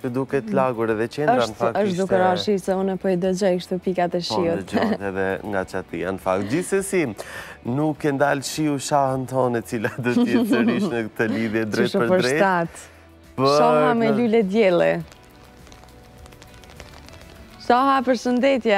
Të duket lagur edhe qendra në fakt është duke rashi se unë po I dëgjoj kështu pikat e shiut. Po dëgjohet edhe nga qatia në fakt. Gjithsesi, nuk e ndalë shiu shahën tonë e cila do t'jetë sërish në këtë lidhje drejt për drejt. Shoha me lule djele. Shoha, përshëndetja.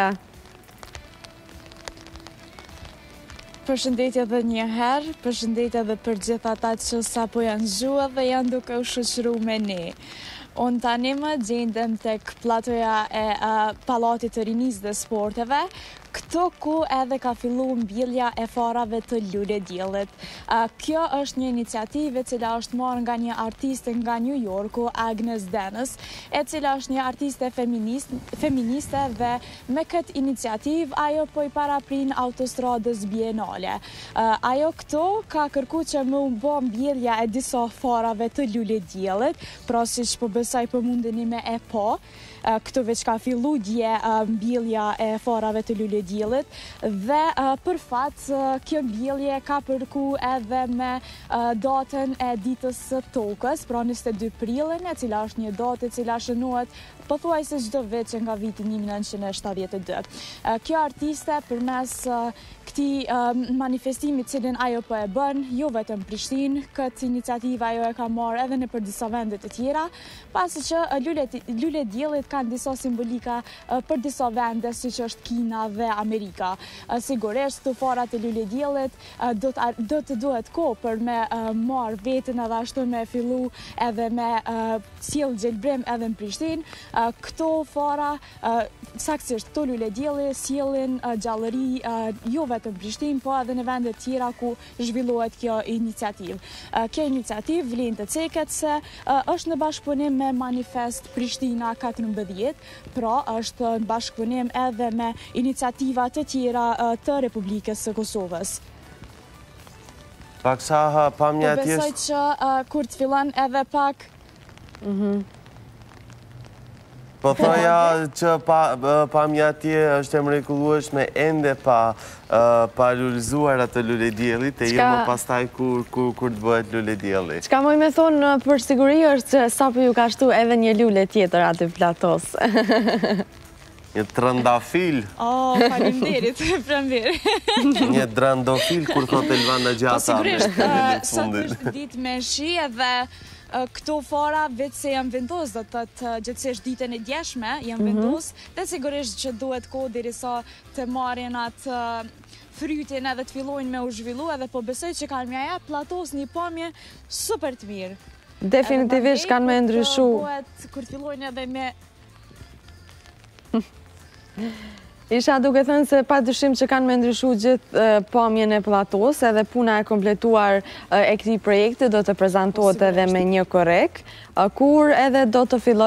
Përshëndetje dhe një herë, përshëndetje dhe për gjitha ata që sapo janë zhua dhe janë duke u shoqëru me ne. Unë tani më gjendem tek platoja e Pallatit të Rinisë dhe Sporteve, këto ku edhe ka fillu mbyllja e farave të lule diellit. Kjo është një iniciativë e cila është marrë nga një artiste nga New Yorku, Agnes Dennis, e cila është një artiste feministe dhe me këtë iniciativë ajo po I paraprin autostradës bienale. Ajo këto ka kërku që më bë mbyllja e disa farave të lule diellit, pra siç po besoj po mundeni me e po. Këto veç ka fillu dje mbyllja e farave të lule diellit dhe për fat kjo mbyllje ka përku edhe me datën e ditës së tokës, pra 22 prillin, e cila është një datë e cila shënohet pothuajse çdo vit që nga viti 1972. Kjo artiste përmes këtij manifestimi cilin ajo po e bën, jo vetëm Prishtinë, këtë iniciativë ajo e ka marrë edhe në për disa vende të tjera, pasi që lule diellit kanë disa simbolika për disa vende, siç është Kina dhe Amerika. Sigurisht, këto farat e lule diellit do të duhet kohë për me marrë veten edhe ashtu me fillu edhe me sjell gjelbrim edhe në Prishtinë. Këto fara, saktësisht këto lule dielli sjellin gjallëri jo vetëm në Prishtinë, po edhe në vende tjera ku zhvillohet kjo iniciativë. Kjo iniciativë vlen të ceket se është në bashkëpunim me Manifest Prishtina 14, pra është në bashkëpunim edhe me iniciativa të tjera të Republikës së Kosovës. Pak Shaha, pamja atje. Po besoj që kur të fillon edhe pak Po thoja që pamja atje është e mrekullueshme ende pa lulëzuar atë lule diellit e jo më pastaj kur të bëhet lule dielli. Çka më me thonë për siguri është që sapo ju ka shtu edhe një lule tjetër aty platos. Një trëndafil. Faleminderit, prember. Një drandofil kur thot Elvana Gjata. Po sigurisht, sot është ditë me shi edhe këto fara vetë se janë vendos, do të gjithsesi ditën e djeshme janë vendos, dhe sigurisht që duhet kohë derisa të marrin atë frytin edhe të fillojnë me u zhvillu, edhe po besoj që kanë më jap platos një pamje super të mirë. Definitivisht kanë me ndryshu. Kur të fillojnë edhe me Isha duke thënë se pa dyshim që kanë me ndryshu gjithë pamjen e platos, edhe puna e kompletuar e këtij projekti do të prezantohet edhe me një korrek, kur edhe do të filloj